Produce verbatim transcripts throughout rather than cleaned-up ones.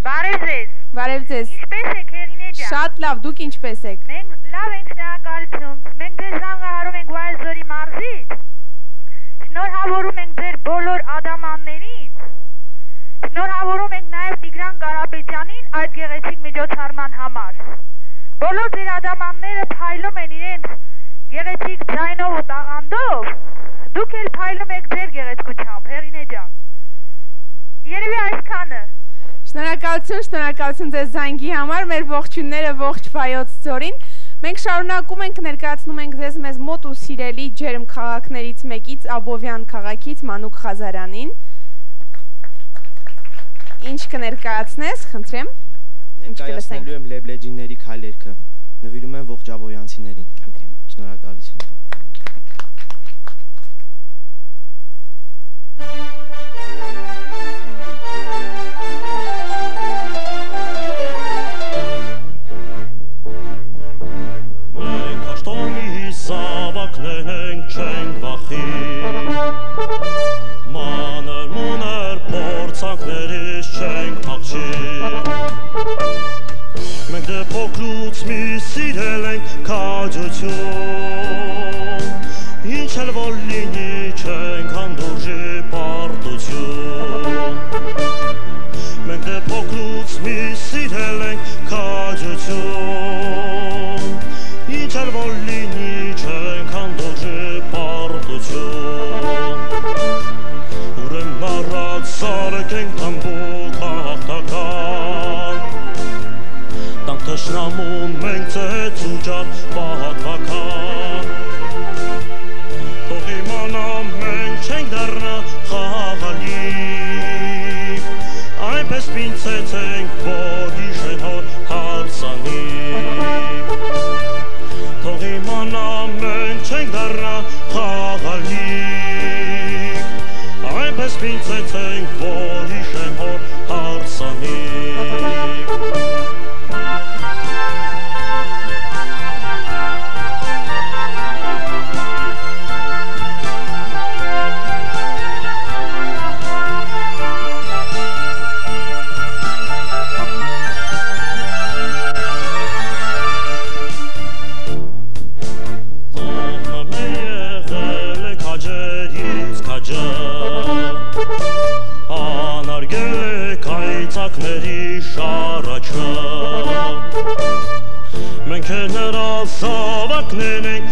Բարև ձեզ։ Բարև ձեզ։ Ինչպե՞ս եք, Հեղինե ջան։ Շատ լավ, դուք ինչպե՞ս եք։ Մենք լավ ենք, շնորհակալություն։ Մենք ձեզ զանգահարում ենք Վայելձորի մարզից։ Շնորհավորում ենք ձեր բոլոր ադամաններին։ Շնորհավորում ենք նաև Տիգրան Կարապետյանին այդ գեղեցիկ միջոցառման համար։ Բոլոր ձեր ադամանները փայլում են իրենց գեղեցիկ ձայնով ու տաղանդով։ Դուք էլ փայլում եք ձեր գեղեցկությամբ, Հեղինե ջան։ Երևի այսքանը։ Շնորհակալություն, շնորհակալություն ձեզ զանգի համար, մեր ողջույնները ողջ Վայոց ձորին։ Մենք շարունակում ենք ներկայացնում ենք ձեզ մեզ մոտ ու սիրելի ջերմ քաղաքներից մեկից Աբովյան քաղաքից Մանուկ Ղազարյանին։ Ինչ կներկայացնես, խնդրեմ։ Ներկայացնելու եմ Լեբլեջիների քայլերքը, նվիրում եմ ողջ աբովյանցիներին։ Խնդրեմ։ Շնորհակալություն։ Մենք աշտոնի զավակներ ենք չենք վախի, մանր մոներ փորձանքներից չենք փախչի, մենք դե փոքրուց մի սիրել ենք քաջություն, ինչ էլ որ լինի չենք հանդուրժի պարտություն, մենք դե փոքրուց մի սիրել ենք քաջություն, ինչ էլ որ լինի չենք հանդուրժի պարտություն, ուրեմն առաջ զարկենք թմբուկ հաղթական, տանք թշնամուն մենք ծեծուջար պահատվական, թող իմանա մենք չենք դառնա խաղալիք, այնպես պինցեցենք, որ հիշեն հոր հարսանիք, թող իմանա մենք չենք դառնա խաղալիք, այնպես պինցեցենք, որ հիշեն հոր հարսանիք, անարգել եք այծակների շարաչը, մենք է նրա զավակներ ենք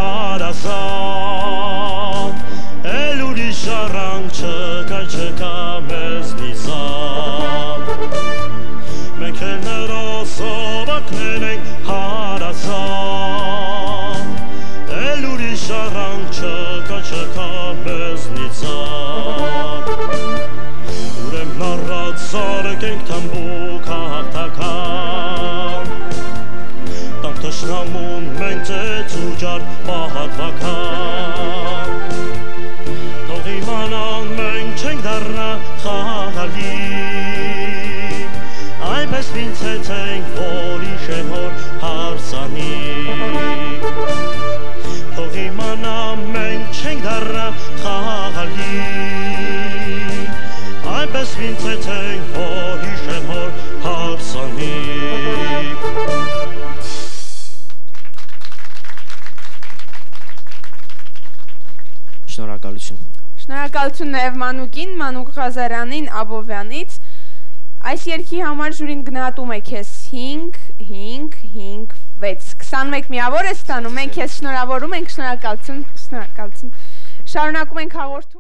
հարազատ, էլ ուրիշ ժառանգ չկա չկա մեզնից զատ, մենք է նրա զավակներ ենք հարազատ, էլ ուրիշ ժառանգ չկա չկա մեզնից զատ, ուրեմն առաջ զարկենք թմբուկ հաղթական, տանք թշնամուն մենք ծեծուջար պահատվական, թող իմանան մենք չենք դառնա խաղալիք, այնպես պինցեցենք, որ հիշեն հոր հարսանիք, թող իմանա մենք չենք դառնա խաղալիք, այնպես պինցեցենք, որ հիշեն հոր հարսանիք։ Շնորհակալություն։ Շնորհակալություն նաև Մանուկին, Մանուկ Ղազարյանին Աբովյանից։ Այս երգի համար ժյուրին գնահատում է քեզ հինգ, հինգ, հինգ, վեց, քսանմեկ միավոր է ստանում, մենք քեզ շնորհավորում ենք, շնորհակալություն, շնորհակալություն։ Շարունակում ենք հաղորդում